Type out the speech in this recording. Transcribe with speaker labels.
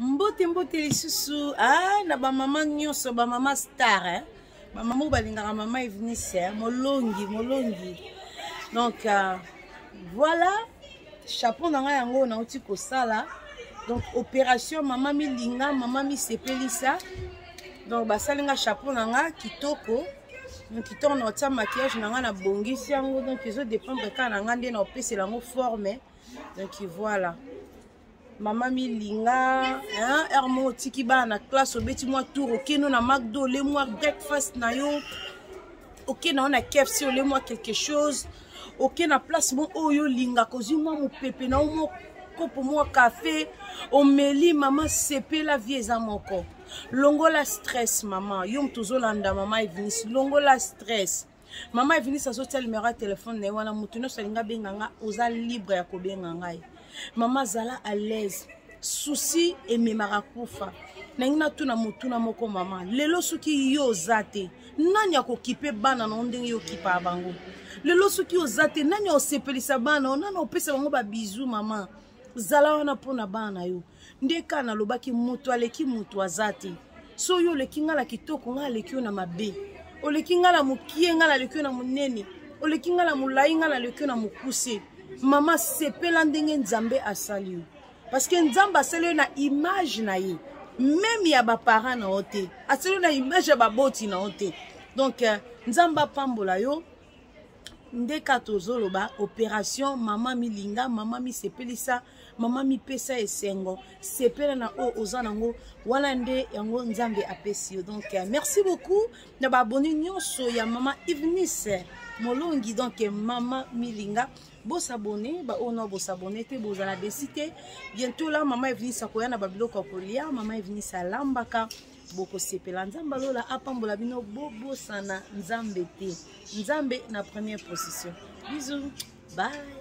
Speaker 1: Mbote mbote lisusu na ba mama nyonso ba mama star ba mama balingaka mama Eunice molongi donc voilà chapeau nanga yango na uti ko sala donc opération mama milinga mama mi sepelisa donc basalinga chapeau nanga kitoko donc kitoko na tia maquillage nanga na bongisi yango donc ils ont dépendre ka nanga ndé na opese lango forme donc voilà Mama milinga, hermo tiki ba na classe obeti moi tour okeno na McDo le moi breakfast na yo. OK na on a KFC le moi quelque chose. OK na place bon oyo linga kozi moi mo pepe na mo kopo moi café. Omeli mama sepe la vie za moko. Longo la stress mama, yom tozolanda mama Eunice longo la stress. Mama Eunice azoti numéro de téléphone na wana mutu no salinga benganga oza libre ya kobenga ngai. Maman zala à l'aise souci et memarakufa nangina tuna mutuna moko mama lelo suki yo zate nani akokipe bana na ndenge yo kipa bango lelo suki yo zate nani osepelisa bana nani opesa bango ba bisou mama zala wana pona bana yo ndeka na lobaki mutu aleki mutu azate so yo leki ngala kitoko ngala leki na mabe oleki ngala mukie ngala leki na munene oleki ngala mulai ngala leki na mukuse Maman sepela ndenge nzambe asali parce que nzambe asali na image na ye même ya ba parents na ote asali na image ya ba boti na ote donc nzamba pambola yo ndeka tozoloba opération mama milinga mama mi sepelisa mama mi pesa esengo sepela na o ozanango wana nde yango nzambe apesi yo donc merci beaucoup na ba abonné nyonso ya mama Eunice molongi donc mama milinga Boss abonné, on a boss abonné, te boss à la décité. Bientôt là, maman est venue s'akoya na babilo kokolia, maman est venue sa lambaka. Boko sepela nzamba lola apambola bino bobo sana nzambe te. Nzambe na première position. Bisous. Bye.